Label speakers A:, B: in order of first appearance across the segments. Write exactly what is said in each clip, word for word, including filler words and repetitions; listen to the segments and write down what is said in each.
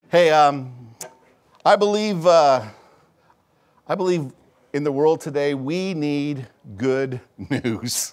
A: Hey, um, I believe uh, I believe in the world today we need good news.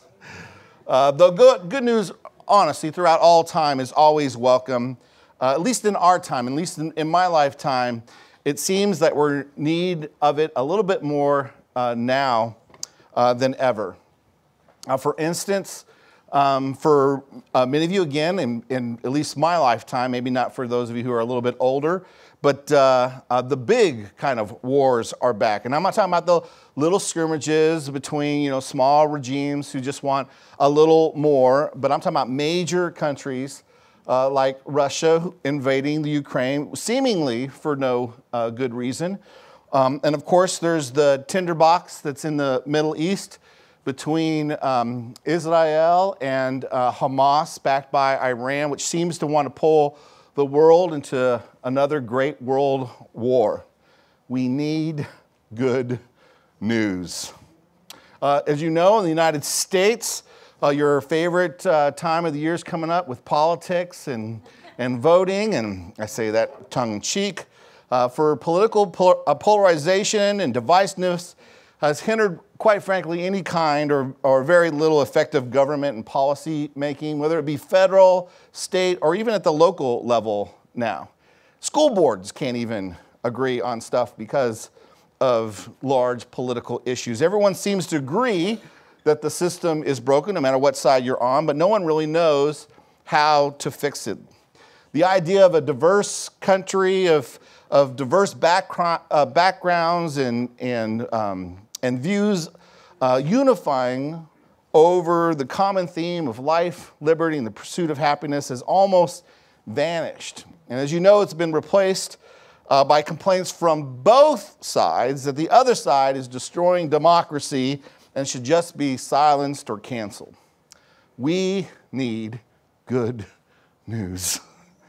A: Uh, the good, good news, honestly, throughout all time is always welcome. Uh, at least in our time, at least in, in my lifetime, it seems that we're in need of it a little bit more uh, now uh, than ever. Uh, for instance, um, for uh, many of you, again, in, in at least my lifetime, maybe not for those of you who are a little bit older, but uh, uh, the big kind of wars are back. And I'm not talking about the little skirmishes between, you know, small regimes who just want a little more, but I'm talking about major countries uh, like Russia invading the Ukraine, seemingly for no uh, good reason. Um, and of course, there's the tinderbox that's in the Middle East between um, Israel and uh, Hamas, backed by Iran, which seems to want to pull the world into another great world war. We need good news. Uh, as you know, in the United States, uh, your favorite uh, time of the year is coming up with politics and, and voting, and I say that tongue-in-cheek. Uh, for political pol- uh, polarization and divisiveness has hindered, quite frankly, any kind or, or very little effective government and policy making, whether it be federal, state, or even at the local level now. School boards can't even agree on stuff because of large political issues. Everyone seems to agree that the system is broken, no matter what side you're on, but no one really knows how to fix it. The idea of a diverse country, of, of diverse backgr- uh, backgrounds and, and um, and views uh, unifying over the common theme of life, liberty, and the pursuit of happiness has almost vanished. And as you know, it's been replaced uh, by complaints from both sides that the other side is destroying democracy and should just be silenced or canceled. We need good news.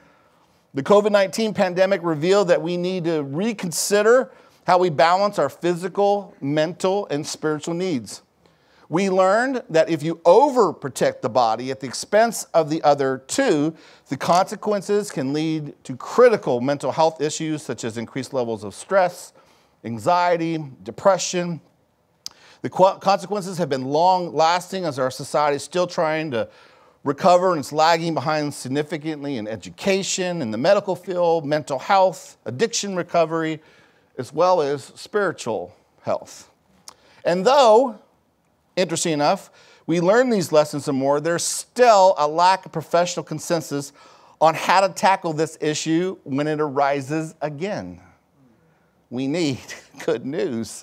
A: The COVID nineteen pandemic revealed that we need to reconsider how we balance our physical, mental, and spiritual needs. We learned that if you overprotect the body at the expense of the other two, the consequences can lead to critical mental health issues such as increased levels of stress, anxiety, depression. The qu- consequences have been long-lasting as our society is still trying to recover, and it's lagging behind significantly in education, in the medical field, mental health, addiction recovery, as well as spiritual health. And though, interesting enough, we learn these lessons and more, there's still a lack of professional consensus on how to tackle this issue when it arises again. We need good news.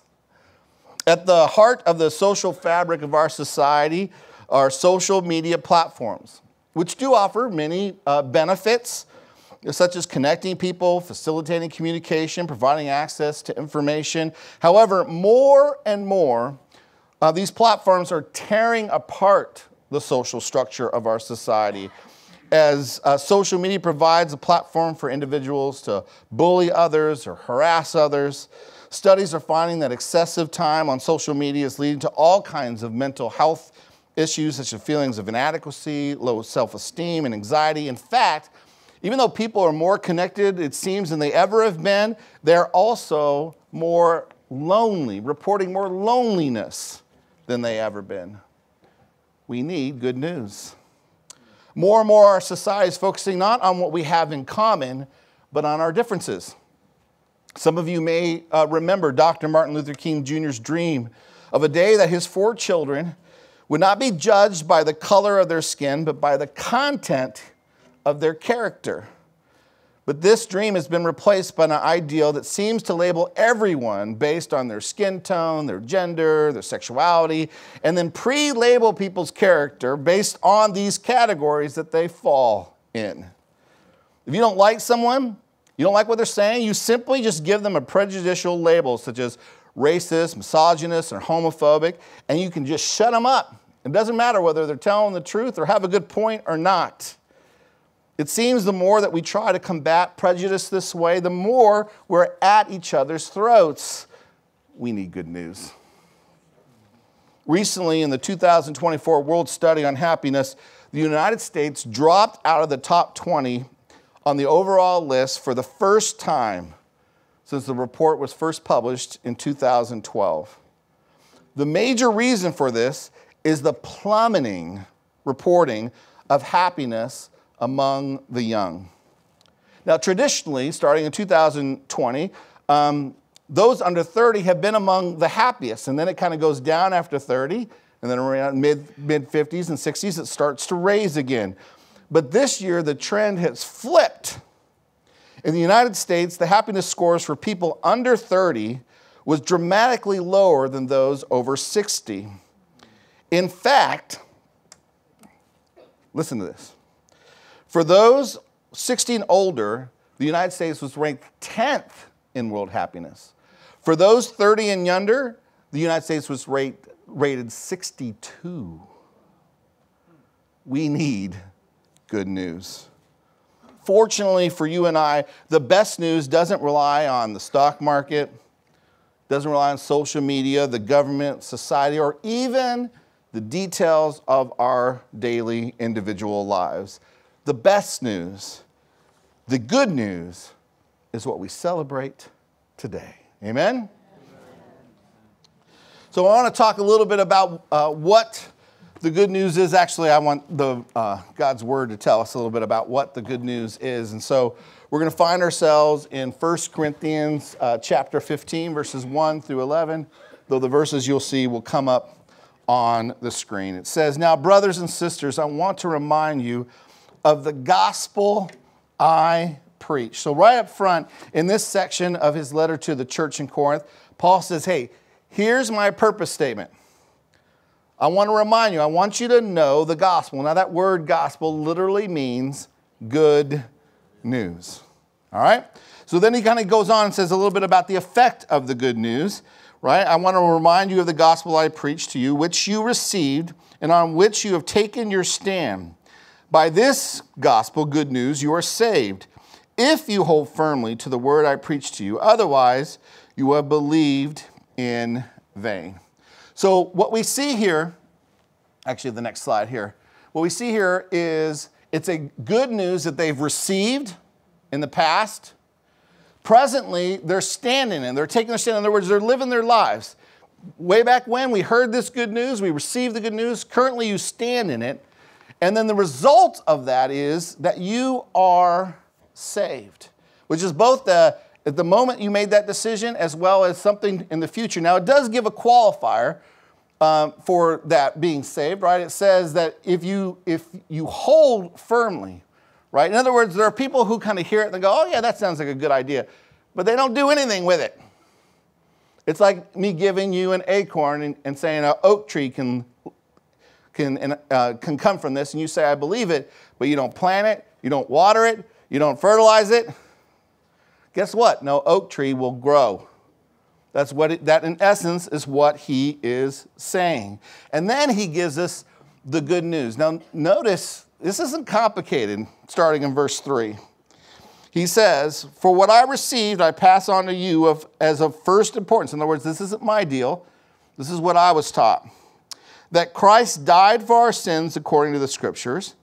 A: At the heart of the social fabric of our society are social media platforms, which do offer many uh, benefits, such as connecting people, facilitating communication, providing access to information. However, more and more, uh, these platforms are tearing apart the social structure of our society, as uh, social media provides a platform for individuals to bully others or harass others. Studies are finding that excessive time on social media is leading to all kinds of mental health issues, such as feelings of inadequacy, low self-esteem, and anxiety. In fact, even though people are more connected, it seems, than they ever have been, they're also more lonely, reporting more loneliness than they ever been. We need good news. More and more, our society is focusing not on what we have in common, but on our differences. Some of you may uh, remember Doctor Martin Luther King Junior's dream of a day that his four children would not be judged by the color of their skin, but by the content of their character. But this dream has been replaced by an ideal that seems to label everyone based on their skin tone, their gender, their sexuality, and then pre-label people's character based on these categories that they fall in. If you don't like someone, you don't like what they're saying, you simply just give them a prejudicial label such as racist, misogynist, or homophobic, and you can just shut them up. It doesn't matter whether they're telling the truth or have a good point or not. It seems the more that we try to combat prejudice this way, the more we're at each other's throats. We need good news. Recently, in the two thousand twenty-four World Study on Happiness, the United States dropped out of the top twenty on the overall list for the first time since the report was first published in two thousand twelve. The major reason for this is the plummeting reporting of happiness among the young. Now, traditionally, starting in two thousand twenty, um, those under thirty have been among the happiest, and then it kind of goes down after thirty, and then around mid, mid-fifties and sixties, it starts to raise again. But this year, the trend has flipped. In the United States, the happiness scores for people under thirty was dramatically lower than those over sixty. In fact, listen to this. For those sixty and older, the United States was ranked tenth in world happiness. For those thirty and younger, the United States was rate, rated sixty-two. We need good news. Fortunately for you and I, the best news doesn't rely on the stock market, doesn't rely on social media, the government, society, or even the details of our daily individual lives. The best news, the good news, is what we celebrate today. Amen? Amen. So I want to talk a little bit about uh, what the good news is. Actually, I want the uh, God's Word to tell us a little bit about what the good news is. And so we're going to find ourselves in First Corinthians uh, chapter fifteen, verses one through eleven, though the verses you'll see will come up on the screen. It says, "Now, brothers and sisters, I want to remind you of the gospel I preach." So right up front in this section of his letter to the church in Corinth, Paul says, hey, here's my purpose statement. I want to remind you, I want you to know the gospel. Now that word gospel literally means good news. All right? So then he kind of goes on and says a little bit about the effect of the good news, right? I want to remind you of the gospel I preached to you, which you received and on which you have taken your stand. By this gospel, good news, you are saved, if you hold firmly to the word I preached to you. Otherwise, you have believed in vain. So what we see here, actually the next slide here, what we see here is it's a good news that they've received in the past. Presently, they're standing in, they're taking their stand. In other words, they're living their lives. Way back when we heard this good news, we received the good news. Currently, you stand in it. And then the result of that is that you are saved, which is both the, at the moment you made that decision as well as something in the future. Now, it does give a qualifier um, for that being saved, right? It says that if you, if you hold firmly, right? In other words, there are people who kind of hear it and they go, oh, yeah, that sounds like a good idea, but they don't do anything with it. It's like me giving you an acorn and, and saying an oak tree can can, uh, can come from this, and you say, I believe it, but you don't plant it, you don't water it, you don't fertilize it. Guess what? No oak tree will grow. That's what it, that in essence is what he is saying. And then he gives us the good news. Now notice, this isn't complicated, starting in verse three. He says, for what I received, I pass on to you of, as of first importance. In other words, this isn't my deal. This is what I was taught. That Christ died for our sins according to the Scriptures,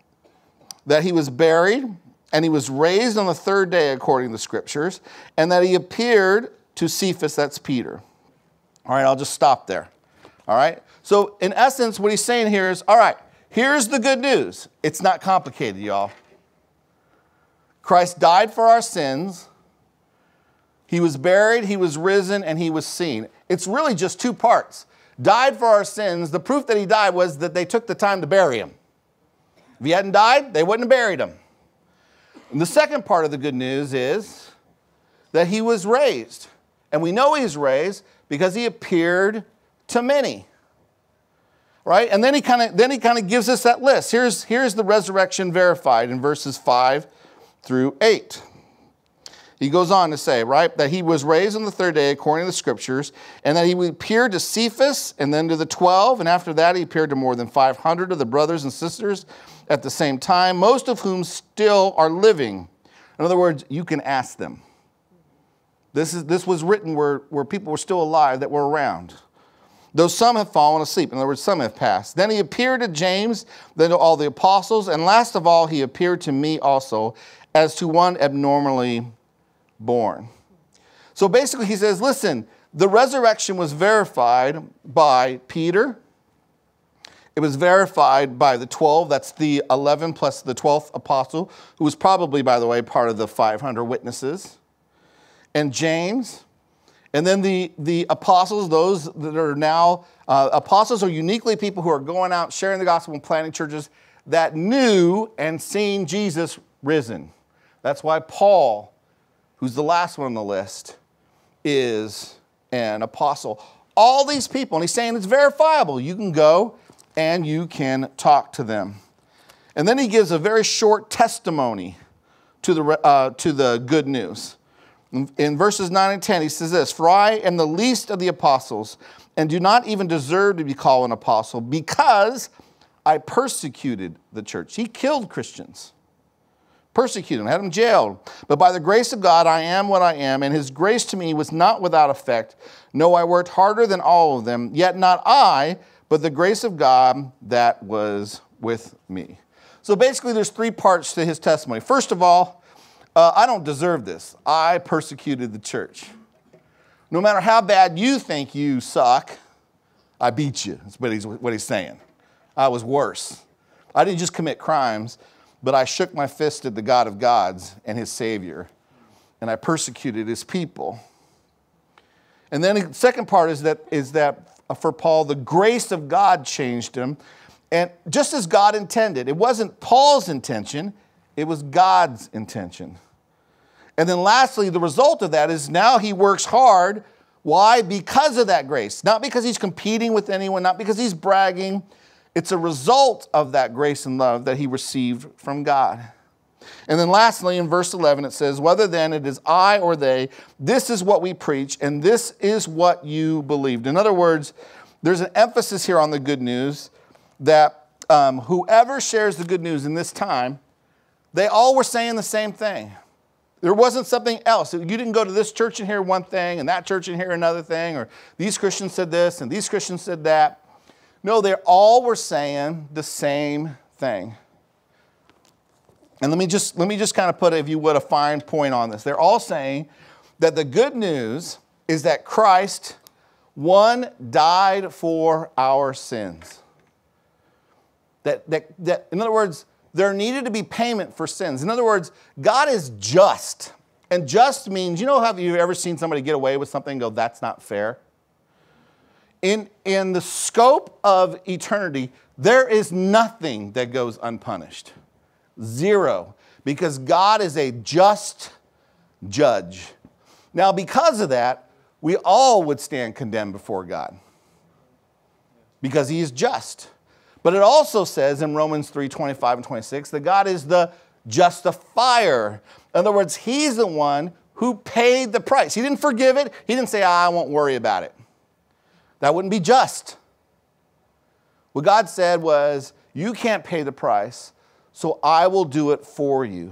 A: that he was buried, and he was raised on the third day according to the Scriptures, and that he appeared to Cephas, that's Peter. All right, I'll just stop there. All right? So in essence, what he's saying here is, all right, here's the good news. It's not complicated, y'all. Christ died for our sins. He was buried, he was risen, and he was seen. It's really just two parts. Died for our sins. The proof that he died was that they took the time to bury him. If he hadn't died, they wouldn't have buried him. And the second part of the good news is that he was raised. And we know he's raised because he appeared to many. Right? And then he kind of then he kind of gives us that list. Here's, here's the resurrection verified in verses five through eight. He goes on to say, right, that he was raised on the third day according to the Scriptures, and that he appeared to Cephas and then to the twelve, and after that he appeared to more than five hundred of the brothers and sisters at the same time, most of whom still are living. In other words, you can ask them. This, is, this was written where, where people were still alive that were around. Though some have fallen asleep. In other words, some have passed. Then he appeared to James, then to all the apostles, and last of all he appeared to me also, as to one abnormally born. So basically he says, listen, the resurrection was verified by Peter. It was verified by the twelve. That's the eleven plus the twelfth apostle, who was probably, by the way, part of the five hundred witnesses. And James. And then the, the apostles, those that are now, uh, apostles are uniquely people who are going out, sharing the gospel and planting churches that knew and seen Jesus risen. That's why Paul, who's the last one on the list, is an apostle. All these people, and he's saying it's verifiable. You can go and you can talk to them. And then he gives a very short testimony to the, uh, to the good news. In, in verses nine and ten, he says this, "For I am the least of the apostles, and do not even deserve to be called an apostle, because I persecuted the church." He killed Christians. Persecuted them, had them jailed. "But by the grace of God, I am what I am, and his grace to me was not without effect. No, I worked harder than all of them, yet not I, but the grace of God that was with me." So basically, there's three parts to his testimony. First of all, uh, I don't deserve this. I persecuted the church. No matter how bad you think you suck, I beat you. That's what he's, what he's saying. I was worse. I didn't just commit crimes, but I shook my fist at the God of gods and his Savior, and I persecuted his people. And then the second part is that, is that for Paul, the grace of God changed him, and just as God intended. It wasn't Paul's intention, it was God's intention. And then lastly, the result of that is now he works hard. Why? Because of that grace. Not because he's competing with anyone, not because he's bragging. It's a result of that grace and love that he received from God. And then lastly, in verse eleven, it says, "Whether then it is I or they, this is what we preach, and this is what you believed." In other words, there's an emphasis here on the good news that um, whoever shares the good news in this time, they all were saying the same thing. There wasn't something else. You didn't go to this church and hear one thing, and that church and hear another thing, or these Christians said this, and these Christians said that. No, they all were saying the same thing. And let me just, let me just kind of put, if you would, a fine point on this. They're all saying that the good news is that Christ, one, died for our sins. That, that, that, in other words, there needed to be payment for sins. In other words, God is just. And just means, you know, have you ever seen somebody get away with something and go, that's not fair? In, in the scope of eternity, there is nothing that goes unpunished. Zero. Because God is a just judge. Now, because of that, we all would stand condemned before God. Because he is just. But it also says in Romans three, twenty-five and twenty-six that God is the justifier. In other words, he's the one who paid the price. He didn't forgive it. He didn't say, ah, I won't worry about it. That wouldn't be just. What God said was, you can't pay the price, so I will do it for you.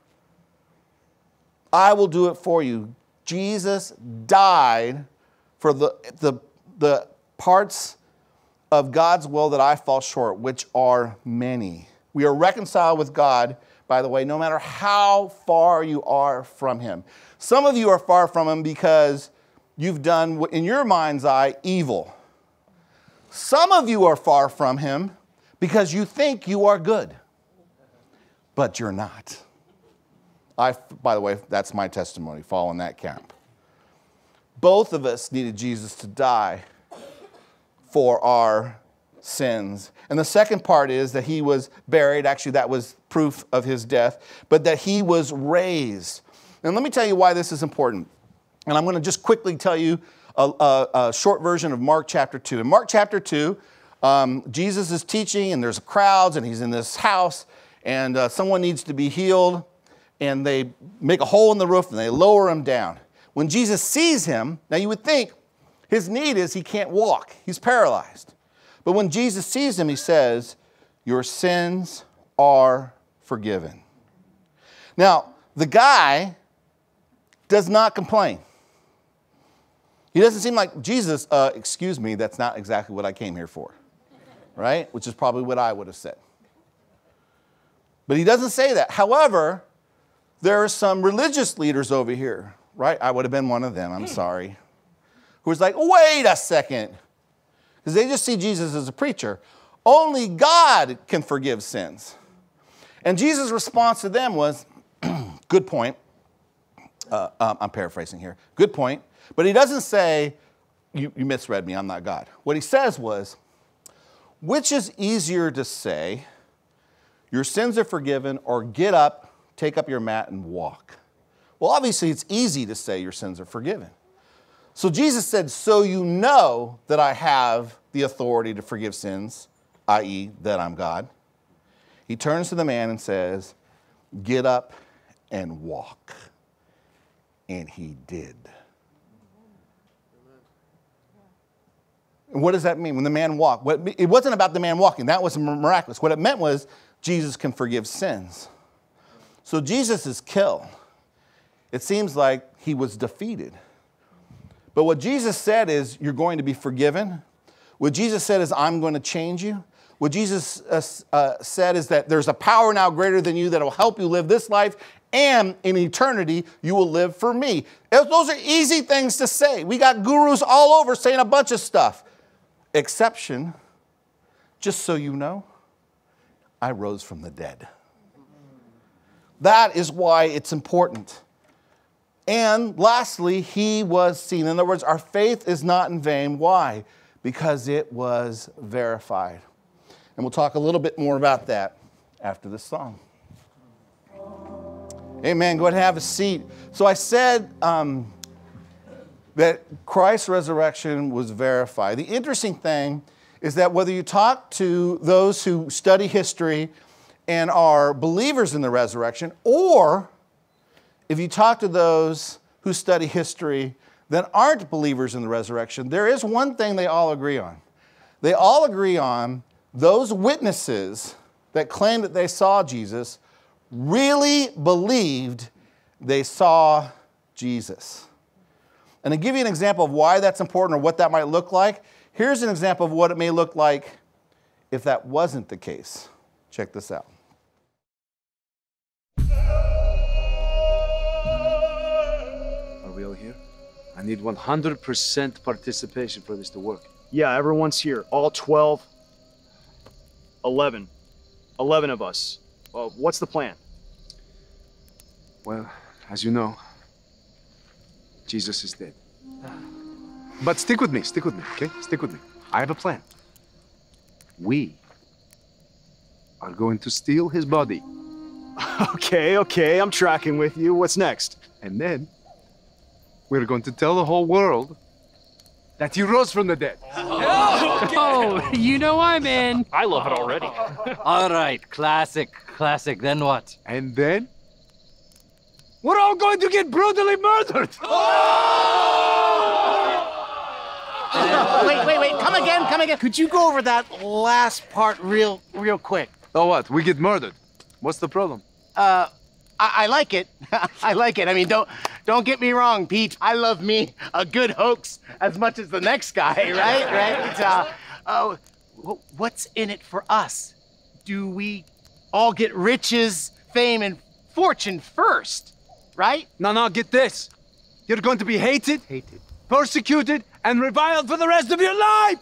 A: I will do it for you. Jesus died for the, the, the parts of God's will that I fall short, which are many. We are reconciled with God, by the way, no matter how far you are from him. Some of you are far from him because you've done, in your mind's eye, evil. Some of you are far from him because you think you are good, but you're not. I, by the way, that's my testimony, fall in that camp. Both of us needed Jesus to die for our sins. And the second part is that he was buried. Actually, that was proof of his death, but that he was raised. And let me tell you why this is important. And I'm going to just quickly tell you a, a, a short version of Mark chapter two. In Mark chapter two, um, Jesus is teaching, and there's crowds, and he's in this house, and uh, someone needs to be healed, and they make a hole in the roof, and they lower him down. When Jesus sees him, now you would think his need is he can't walk. He's paralyzed. But when Jesus sees him, he says, your sins are forgiven. Now, the guy does not complain. He doesn't seem like, Jesus, uh, excuse me, that's not exactly what I came here for. Right? Which is probably what I would have said. But he doesn't say that. However, there are some religious leaders over here, right? I would have been one of them, I'm sorry. Who was like, wait a second. Because they just see Jesus as a preacher. Only God can forgive sins. And Jesus' response to them was, good point. Uh, um, I'm paraphrasing here. Good point. But he doesn't say, you, you misread me, I'm not God. What he says was, which is easier to say, your sins are forgiven, or get up, take up your mat, and walk? Well, obviously, it's easy to say your sins are forgiven. So Jesus said, so you know that I have the authority to forgive sins, that is, that I'm God. He turns to the man and says, get up and walk. And he did. And what does that mean? When the man walked, what, it wasn't about the man walking. That was miraculous. What it meant was Jesus can forgive sins. So Jesus is killed. It seems like he was defeated. But what Jesus said is, you're going to be forgiven. What Jesus said is, I'm going to change you. What Jesus uh, uh, said is that there's a power now greater than you that will help you live this life, and in eternity, you will live for me. Those are easy things to say. We got gurus all over saying a bunch of stuff. Exception, just so you know, I rose from the dead. That is why it's important. And lastly, he was seen. In other words, our faith is not in vain. Why? Because it was verified. And we'll talk a little bit more about that after this song. Amen. Go ahead and have a seat. So I said um, that Christ's resurrection was verified. The interesting thing is that whether you talk to those who study history and are believers in the resurrection, or if you talk to those who study history that aren't believers in the resurrection, there is one thing they all agree on. They all agree on those witnesses that claim that they saw Jesus really believed they saw Jesus. And to give you an example of why that's important or what that might look like, here's an example of what it may look like if that wasn't the case. Check this out.
B: Are we all here? I need one hundred percent participation for this to work.
C: Yeah, everyone's here. All twelve. eleven. eleven of us. Well, what's the plan?
B: Well, as you know, Jesus is dead. But stick with me, stick with me, okay? Stick with me. I have a plan. We are going to steal his body.
C: Okay, okay, I'm tracking with you. What's next?
B: And then we're going to tell the whole world that he rose from the dead.
D: Oh, you know I'm in.
C: I love it already.
D: All right, classic, classic. Then what?
B: And then we're all going to get brutally murdered.
E: Wait, wait, wait. Come again, come again. Could you go over that last part real, real quick?
B: Oh, what? We get murdered. What's the problem?
E: Uh, I, I like it. I like it. I mean, don't, don't get me wrong, Pete. I love me a good hoax as much as the next guy, right? Right? Uh, uh, what's in it for us? Do we all get riches, fame, and fortune first, right?
B: No, no, get this. You're going to be hated,
E: Hated.
B: persecuted, and reviled for the rest of your life.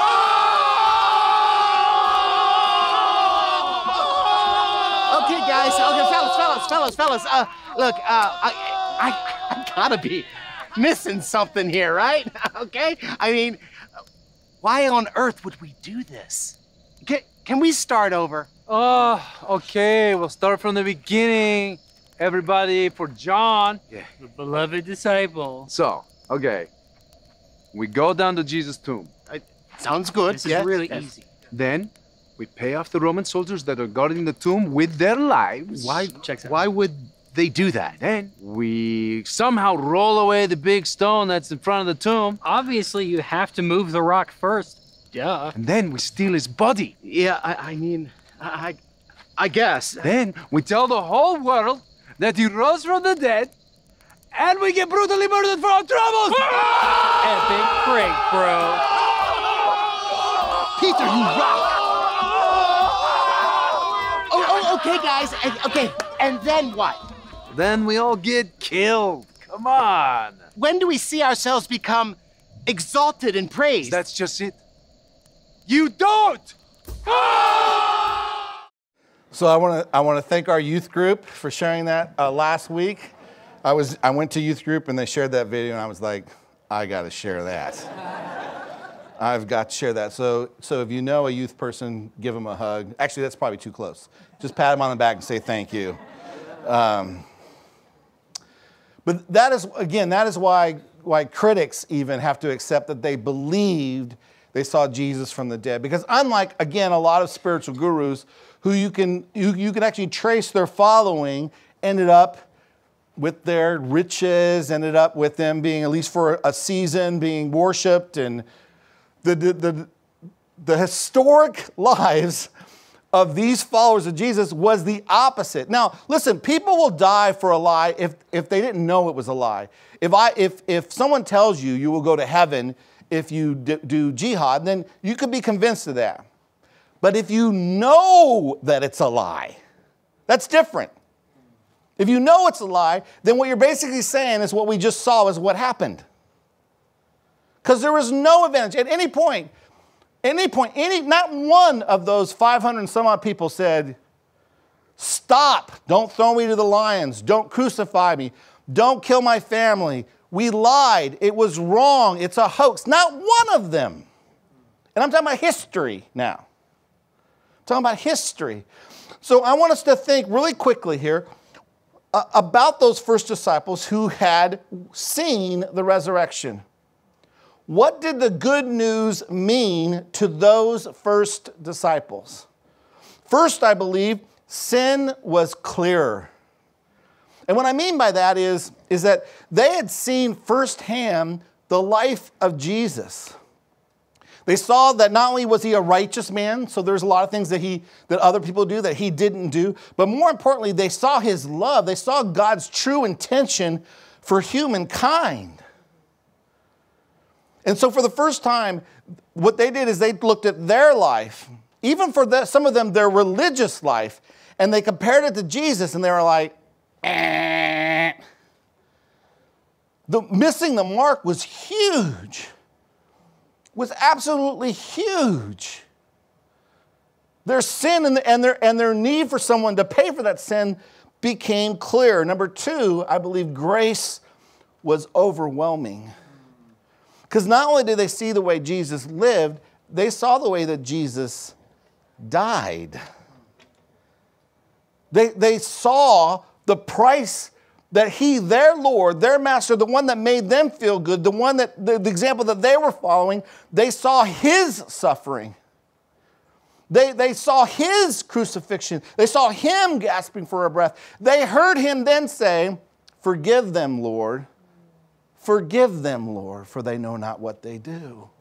E: Okay, guys. Okay, fellas, fellas, fellas, fellas. Uh, look, uh, I, I, I gotta be missing something here, right? Okay? I mean, why on earth would we do this? Can, can we start over?
D: Oh, okay. We'll start from the beginning. Everybody, for John,
B: Yeah.
D: the beloved disciple.
B: So, okay. We go down to Jesus' tomb.
E: Sounds good.
D: This
E: yeah.
D: is really
E: Yes.
D: easy.
B: Then we pay off the Roman soldiers that are guarding the tomb with their lives.
E: Why?
D: Checks out.
E: Why would they do that?
B: Then we somehow roll away the big stone that's in front of the tomb.
D: Obviously, you have to move the rock first. Duh.
B: And then we steal his body.
E: Yeah, I, I mean, I, I guess.
B: Then we tell the whole world that he rose from the dead, and we get brutally murdered for our troubles.
D: Epic break, bro.
E: Peter, you rock. Oh, oh, okay, guys. and- Okay, and then what?
D: then we all get killed. Come on.
E: When do we see ourselves become exalted and praised?
D: That's just it. You don't!
A: So I want to I want to thank our youth group for sharing that uh, last week. I was I went to youth group and they shared that video and I was like, I got to share that. I've got to share that. So so if you know a youth person, give them a hug. Actually, that's probably too close. Just pat them on the back and say thank you. Um, but that is again that is why why critics even have to accept that they believed they saw Jesus from the dead. Because unlike again a lot of spiritual gurus who you can you, you can actually trace their following, ended up with their riches, ended up with them being, at least for a season, being worshipped, and the the the, the historic lives of these followers of Jesus was the opposite. Now, listen, people will die for a lie if if they didn't know it was a lie. If I if if someone tells you you will go to heaven if you d- do jihad, then you could be convinced of that. But if you know that it's a lie, that's different. If you know it's a lie, then what you're basically saying is what we just saw is what happened. Because there was no advantage. At any point, any point, any not one of those five hundred and some odd people said, stop, don't throw me to the lions, don't crucify me, don't kill my family. We lied, it was wrong, it's a hoax. Not one of them. And I'm talking about history now. Talking about history. So I want us to think really quickly here uh, about those first disciples who had seen the resurrection. What did the good news mean to those first disciples? First, I believe, sin was clearer. And what I mean by that is, is that they had seen firsthand the life of Jesus. They saw that not only was he a righteous man, so there's a lot of things that he that other people do that he didn't do, but more importantly, they saw his love. They saw God's true intention for humankind. And so for the first time, what they did is they looked at their life, even for the, some of them, their religious life, and they compared it to Jesus, and they were like, eh. The missing the mark was huge. Was absolutely huge. Their sin and, the, and, their, and their need for someone to pay for that sin became clear. Number two, I believe grace was overwhelming. Because not only did they see the way Jesus lived, they saw the way that Jesus died. They, they saw the price that he, their Lord, their master, the one that made them feel good, the one that, the, the example that they were following, they saw his suffering. They, they saw his crucifixion. They saw him gasping for a breath. They heard him then say, forgive them, Lord. Forgive them, Lord, for they know not what they do.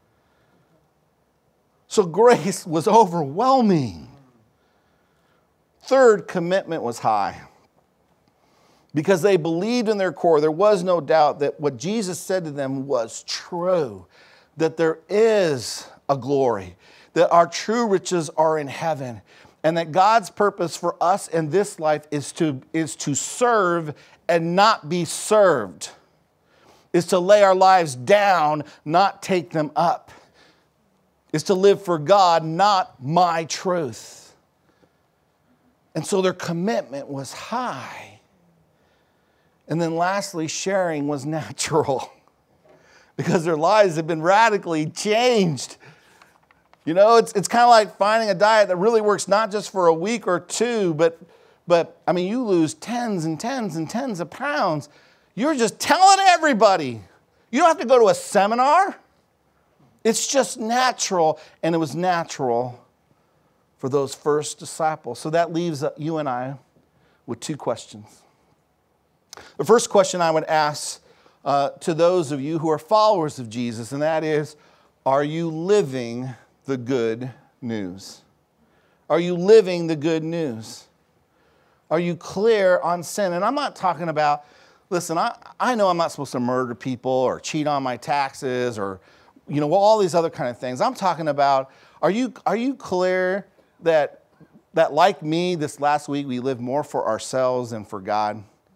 A: So grace was overwhelming. Third, commitment was high. Because they believed in their core, there was no doubt that what Jesus said to them was true, that there is a glory, that our true riches are in heaven, and that God's purpose for us in this life is to, is to serve and not be served, is to lay our lives down, not take them up, is to live for God, not my truth. And so their commitment was high. And then lastly, sharing was natural because their lives had been radically changed. You know, it's, it's kind of like finding a diet that really works not just for a week or two, but, but I mean, you lose tens and tens and tens of pounds. You're just telling everybody. You don't have to go to a seminar. It's just natural, and it was natural for those first disciples. So that leaves you and I with two questions. The first question I would ask uh, to those of you who are followers of Jesus, and that is, are you living the good news? Are you living the good news? Are you clear on sin? And I'm not talking about, listen, I, I know I'm not supposed to murder people or cheat on my taxes or, you know, all these other kind of things. I'm talking about, are you, are you clear that, that like me, this last week, we lived more for ourselves than for God?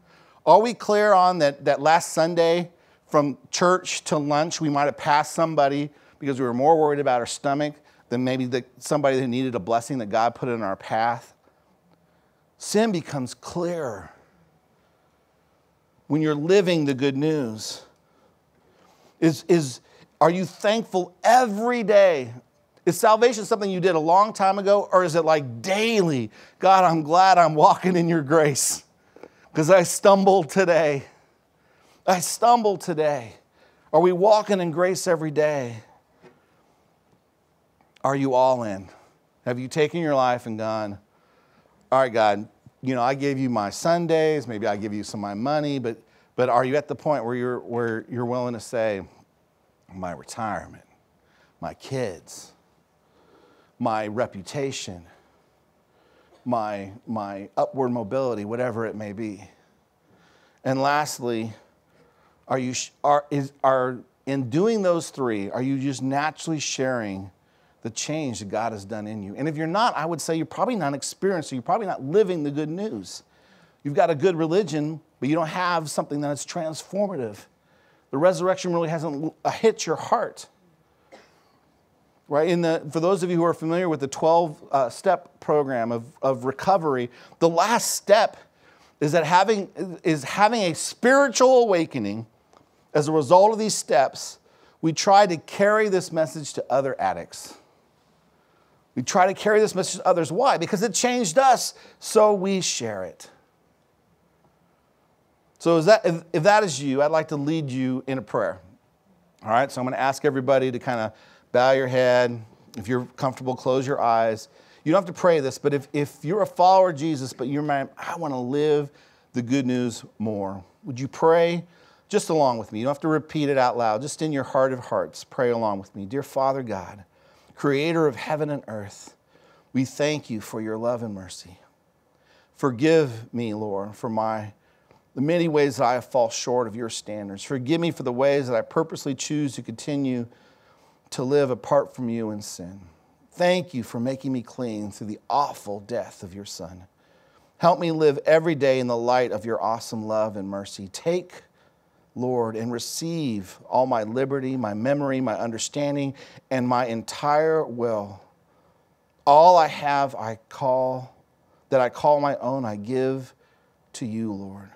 A: Are we clear on that, that last Sunday from church to lunch, we might have passed somebody because we were more worried about our stomach than maybe the, somebody who needed a blessing that God put in our path? Sin becomes clearer when you're living the good news. Is, is, are you thankful every day? Is salvation something you did a long time ago, or is it like daily? God, I'm glad I'm walking in your grace because I stumbled today. I stumbled today. Are we walking in grace every day? Are you all in? Have you taken your life and gone, all right, God, you know, I gave you my Sundays, maybe I give you some of my money, but but are you at the point where you're where you're willing to say, my retirement, my kids, my reputation, my my upward mobility, whatever it may be? And lastly, are you are is are in doing those three, are you just naturally sharing the change that God has done in you? And if you're not, I would say you're probably not experiencing, you're probably not living the good news. You've got a good religion, but you don't have something that is transformative. The resurrection really hasn't hit your heart. Right? In the, for those of you who are familiar with the twelve-step uh, program of, of recovery, the last step is that having, is having a spiritual awakening. As a result of these steps, we try to carry this message to other addicts. We try to carry this message to others. Why? Because it changed us, so we share it. So is that, if, if that is you, I'd like to lead you in a prayer. All right, so I'm going to ask everybody to kind of bow your head. If you're comfortable, close your eyes. You don't have to pray this, but if, if you're a follower of Jesus, but you're, man, I want to live the good news more, would you pray just along with me? You don't have to repeat it out loud. Just in your heart of hearts, pray along with me. Dear Father God, creator of heaven and earth, we thank you for your love and mercy. Forgive me, Lord, for my the many ways that I have fallen short of your standards. Forgive me for the ways that I purposely choose to continue to live apart from you in sin. Thank you for making me clean through the awful death of your Son. Help me live every day in the light of your awesome love and mercy. Take, Lord, and receive all my liberty, my memory, my understanding, and my entire will. All I have, I call, that I call my own, I give to you, Lord.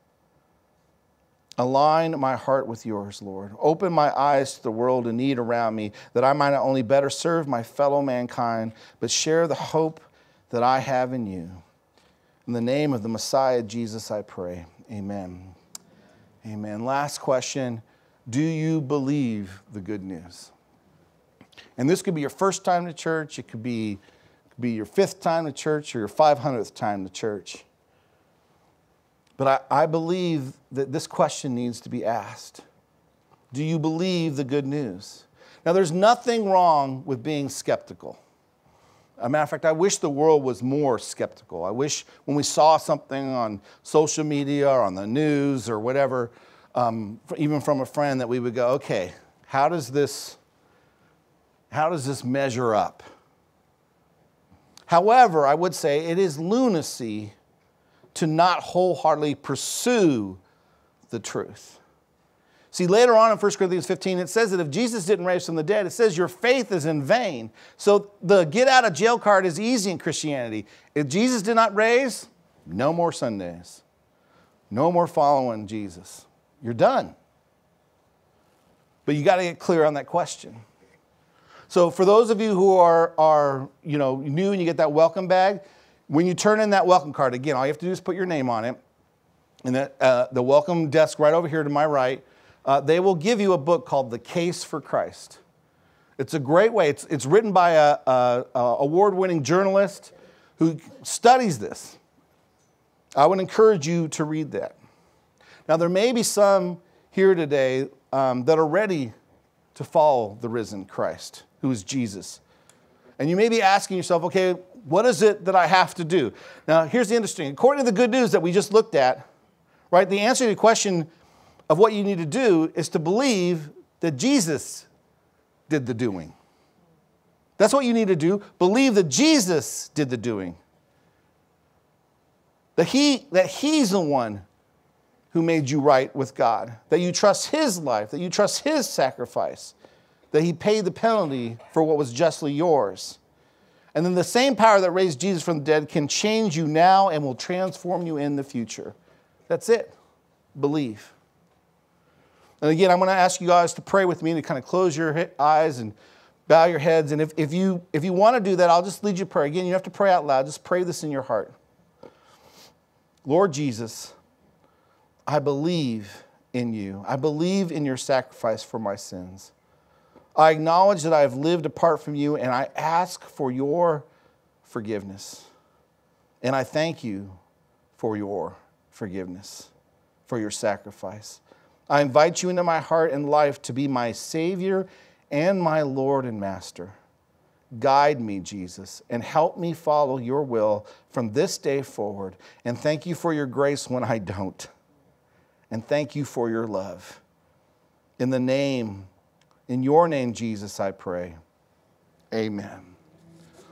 A: Align my heart with yours, Lord. Open my eyes to the world in need around me, that I might not only better serve my fellow mankind, but share the hope that I have in you. In the name of the Messiah, Jesus, I pray. Amen. Amen. Last question. Do you believe the good news? And this could be your first time to church. It could be, it could be your fifth time to church or your five hundredth time to church. But I, I believe that this question needs to be asked. Do you believe the good news? Now, there's nothing wrong with being skeptical. As a matter of fact, I wish the world was more skeptical. I wish when we saw something on social media or on the news or whatever, um, even from a friend, that we would go, okay, how does this, how does this measure up? However, I would say it is lunacy to not wholeheartedly pursue the truth. See, later on in First Corinthians fifteen, it says that if Jesus didn't raise from the dead, it says your faith is in vain. So the get out of jail card is easy in Christianity. If Jesus did not raise, no more Sundays. No more following Jesus. You're done. But you got to get clear on that question. So for those of you who are, are you know, new and you get that welcome bag, when you turn in that welcome card, again, all you have to do is put your name on it. And that, uh, the welcome desk right over here to my right, uh, they will give you a book called The Case for Christ. It's a great way. It's, it's written by a, a, a award-winning journalist who studies this. I would encourage you to read that. Now, there may be some here today um, that are ready to follow the risen Christ, who is Jesus. And you may be asking yourself, okay, what is it that I have to do? Now, here's the interesting. According to the good news that we just looked at, right, the answer to the question of what you need to do is to believe that Jesus did the doing. That's what you need to do. Believe that Jesus did the doing. That he, that he's the one who made you right with God, that you trust his life, that you trust his sacrifice, that he paid the penalty for what was justly yours. And then the same power that raised Jesus from the dead can change you now and will transform you in the future. That's it. Believe. And again, I'm going to ask you guys to pray with me, to kind of close your eyes and bow your heads. And if, if you if you want to do that, I'll just lead you to pray. Again, you don't have to pray out loud. Just pray this in your heart. Lord Jesus, I believe in you. I believe in your sacrifice for my sins. I acknowledge that I have lived apart from you, and I ask for your forgiveness. And I thank you for your forgiveness, for your sacrifice. I invite you into my heart and life to be my Savior and my Lord and Master. Guide me, Jesus, and help me follow your will from this day forward. And thank you for your grace when I don't. And thank you for your love. In the name In your name, Jesus, I pray. Amen.